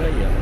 lagi ya.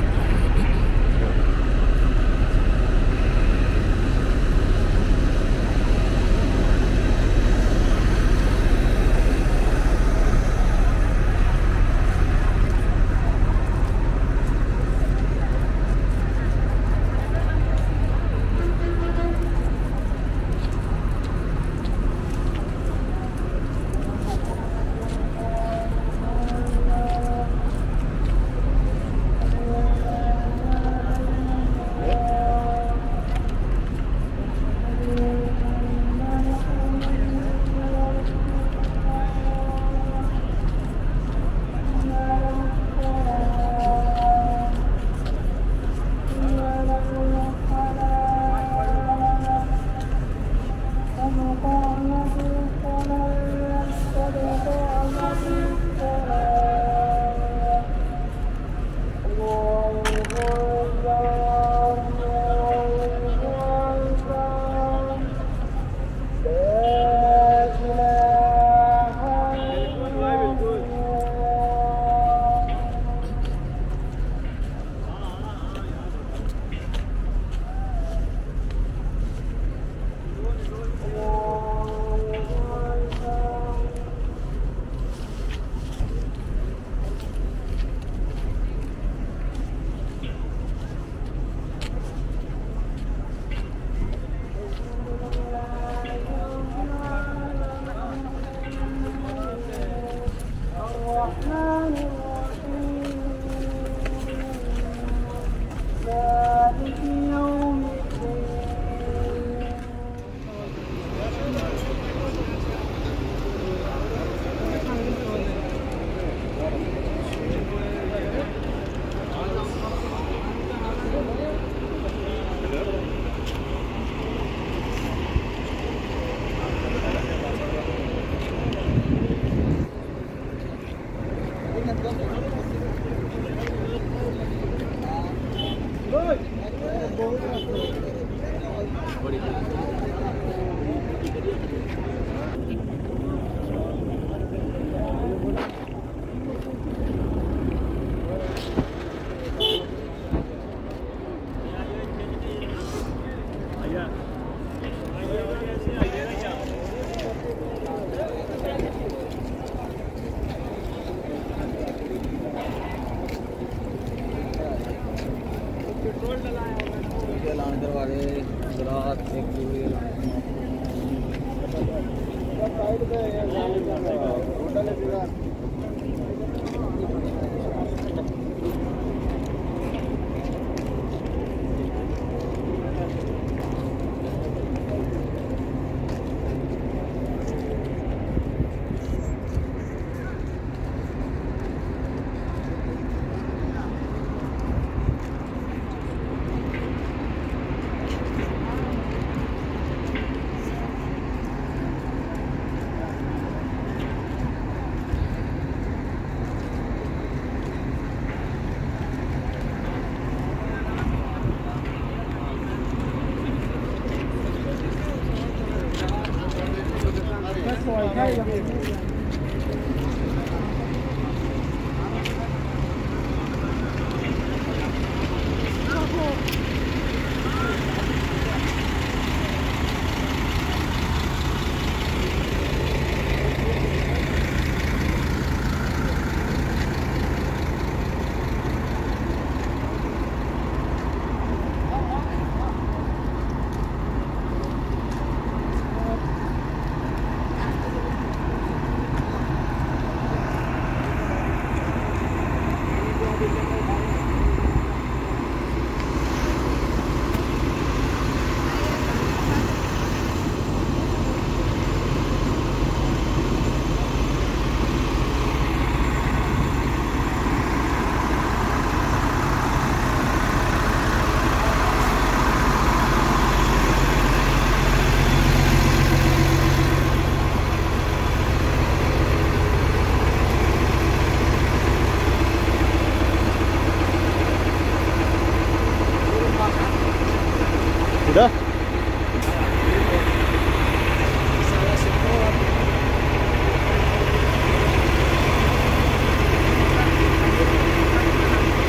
Udah?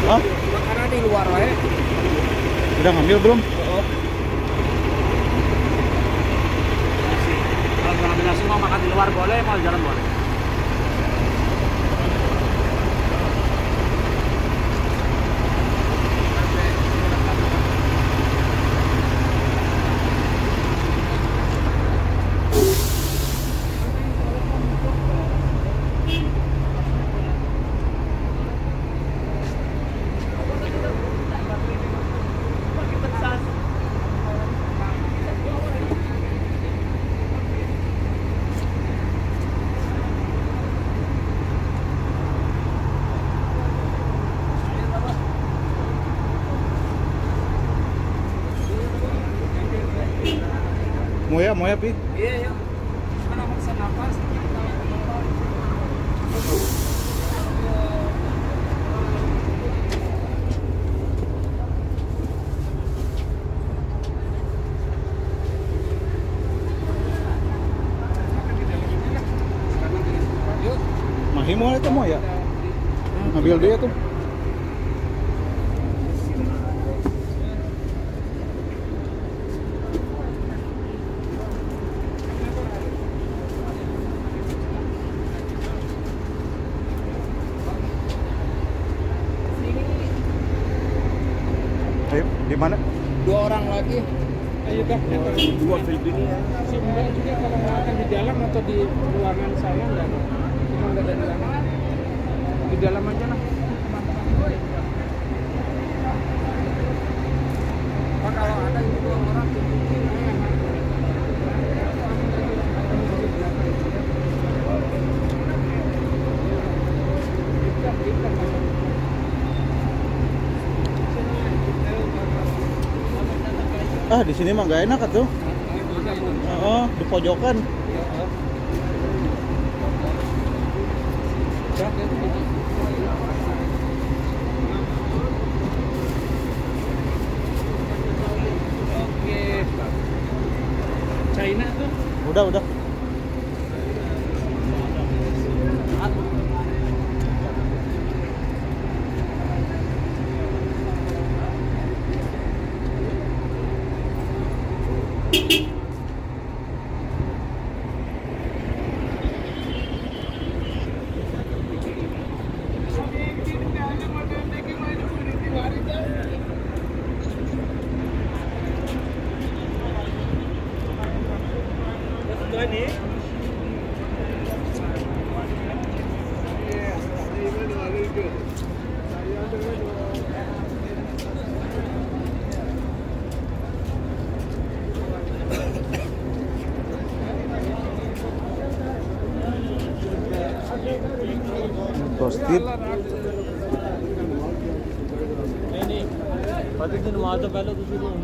Hah? Makanan di luar wae. Udah ngambil belum? Oh. Kalau ngambil langsung mau makan di luar boleh, mau jalan boleh. Mau ya, Pi? Iya, yuk. Mana pesan napas? Mahi mau itu mau ya? Ngambil dia tuh. Ayo, di mana? 2 orang lagi. Ayo dah. Dua Filipina ya. Si Mbak juga kalau makan di dalam atau di ruangan saya enggak ada. Cuma enggak ada di dalam. Di dalam aja lah. Pak, kalau ada itu 2 orang Ah, di sini mah nggak enak tuh. Oh, di pojokan. Oke. China tuh. Udah. Toasted. नहीं पति दिन वहाँ तो पहले दूसरी को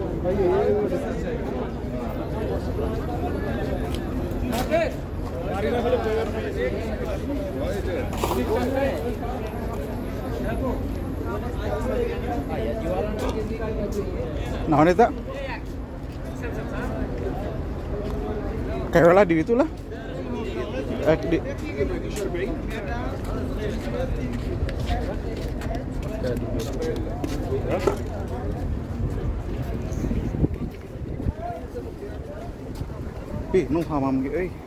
Nah, ini tak? Kayak lah di itu lah. Di Pi, nu hamam gitu,